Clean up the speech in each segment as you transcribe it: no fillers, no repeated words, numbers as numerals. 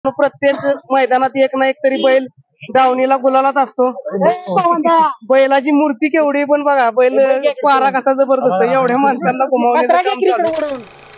प्रत्येक मैदानात एक ना एक तरी बैल दावणीला गुलालात असतो। बैलाची मूर्ती केवढी पण बघा, बैल पारा कसा जबरदस्त, एवढ्या माणसांना घुमावण्याचं काम चालू।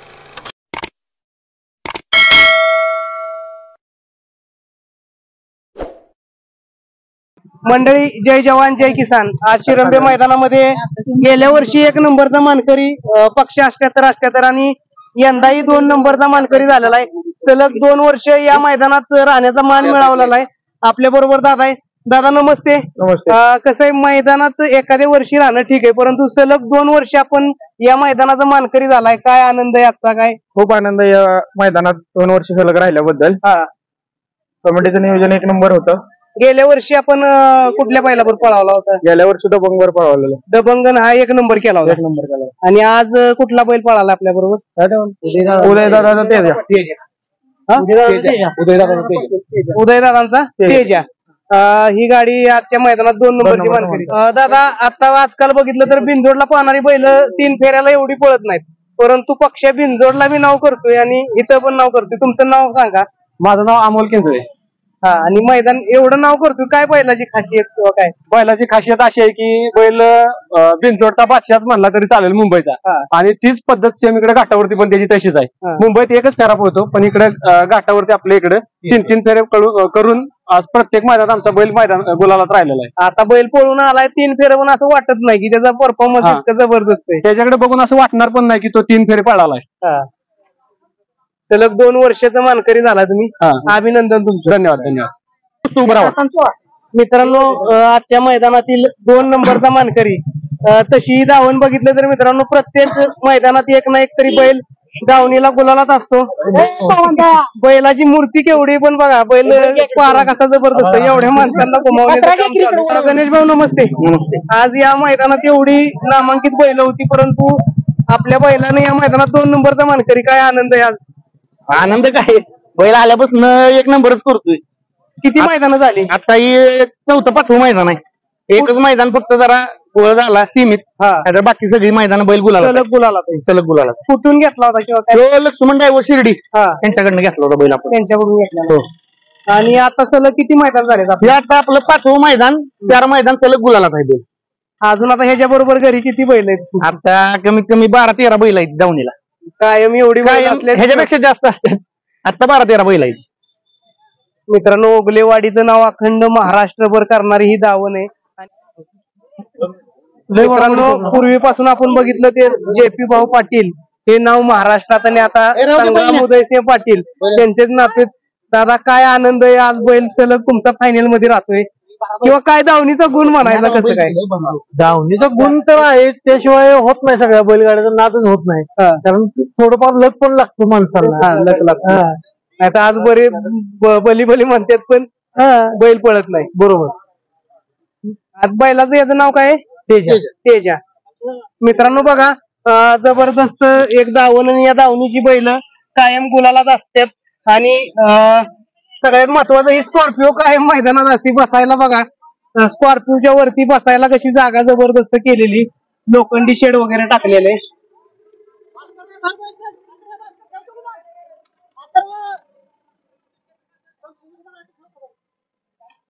मंडळी, जय जवान जय किसान। आज शिरंबे मैदानामध्ये गेल्या वर्षी 1 नंबरचा मानकरी पक्ष 78 आणि यंदाही 2 नंबरचा मानकरी झालेला आहे। सलग 2 वर्ष या मैदानात राहण्याचा मान मिळवलेला आहे। आपल्या बरोबर दादा आहे। दादा नमस्ते। कसं आहे, मैदानात एखाद्या वर्षी राहणं ठीक आहे, परंतु सलग 2 वर्ष आपण या मैदानाचा मानकरी झालाय, काय आनंद आहे आजचा? काय खूप आनंद या मैदानात 2 वर्ष सलग राहिल्याबद्दल। कमिटीचं नियोजन 1 नंबर होतं। गेल्या वर्षी आपण कुठल्या बैलावर पळावला होता? गेल्या वर्षी दबंगवर पळवलेला। दबंगन हा 1 नंबर केला होता। 1 नंबर केला। आणि आज कुठला बैल पळाला आपल्या बरोबर? उदयदादाचा तेजा। उदयदादांचा तेजा। ही गाडी आजच्या मैदानात 2 नंबरची मानकरी। दादा, आता आजकाल बघितलं तर बिनजोडला पाहणारी बैल 3 फेऱ्याला एवढी पळत नाहीत, परंतु पक्ष बिनजोडला बी नाव करतोय आणि इथं पण नाव करतोय। तुमचं नाव सांगा? माझं नाव अमोल केंद्रे। आणि मैदान एवढं नाव करतोय, काय बैलाची खासियत किंवा काय? बैलाची खासियत अशी आहे की बैल बिनजोडचा बादशाह म्हणला तरी चालेल मुंबईचा, आणि तीच पद्धत सेम इकडे घाटावरती पण त्याची तशीच आहे। मुंबईत एकच फेरा पळतो, पण इकडे घाटावरती आपल्या इकडे 3-3 फेरे करून आज प्रत्येक मैदानात आमचा बैल मैदान गुलालात राहिलेला आहे। आता बैल पळून आलाय 3 फेरे, पण असं वाटत नाही की त्याचा परफॉर्मन्स इतका जबरदस्त आहे। त्याच्याकडे बघून असं वाटणार पण नाही की तो 3 फेरे पळालाय। सलग 2 वर्षाचा मानकरी झाला तुम्ही, अभिनंदन तुमचं। धन्यवाद धन्यवाद। मित्रांनो, आजच्या मैदानातील 2 नंबरचा मानकरी, तशी धावून बघितलं तर मित्रांनो प्रत्येक मैदानात एक ना एक तरी बैल दावणीला गुलालात असतो। बैलाची मूर्ती केवढी पण बघा, बैल पारा कसा जबरदस्त, एवढ्या माणसांना घुमावण्याचं काम चालू। गणेश भाऊ नमस्ते। नमस्ते। आज या मैदानात एवढी नामांकित बैल होती, परंतु आपल्या बैलाने या मैदानात 2 नंबरचा मानकरी, काय आनंद आहे आज? आनंद काय, बैल आल्यापासून 1 नंबरच करतोय। किती मैदान झाली? आता हे 4th-5वं मैदान आहे। एकच मैदान फक्त जरा गोळ झाला सीमित, बाकी सगळी मैदान बैल गुलाला सलग गुलाला। कुठून घेतला होता किंवा काय? लक्ष्मण ड्रायव्हर शिर्डी त्यांच्याकडनं घेतला होता बैल आपण। त्यांच्याकडून घेतला। आणि आता सलग किती मैदान झाले? आता आपलं 5वं मैदान, 4 मैदान सलग गुलाला आहे बैल। अजून आता ह्याच्या बरोबर घरी किती बैल आहेत? आता कमीत कमी 12-13 बैल आहेत दावणीला। कायम एवढी ह्याच्यापेक्षा जास्त असतात। आता 12-13 बैल आहेत। मित्रांनो, ओगलेवाडीचं नाव अखंड महाराष्ट्रभर करणारी ही दावण आहे। मित्रांनो, पूर्वीपासून आपण बघितलं ते JP भाऊ पाटील हे नाव महाराष्ट्रात, आणि आता संग्राम उदयसिंह पाटील त्यांचेच नाते। दादा, काय आनंद आहे आज बैल सलग तुमचा फायनल मध्ये राहतोय, किंवा काय दावणीचा गुण म्हणायचा? कसं काय? दावणीचा गुण तर आहेच, त्याशिवाय होत नाही, सगळ्या बैलगाड्याचा नादच होत नाही, कारण थोडंफार लक पण लागतो माणसाला। लक लागतो। आता आज बरे बली म्हणतात, पण बैल पळत नाही। बरोबर। आज बैलाचं याचं नाव काय? तेजा। मित्रांनो बघा, जबरदस्त एक दावण, आणि या दावणीची बैल कायम गुलालात असतात। आणि सगळ्यात महत्वाचं ही स्कॉर्पिओ कायम मैदानात असते बसायला। बघा, स्कॉर्पिओच्या वरती बसायला कशी जागा जबरदस्त केलेली, लोखंडी शेड वगैरे टाकलेले।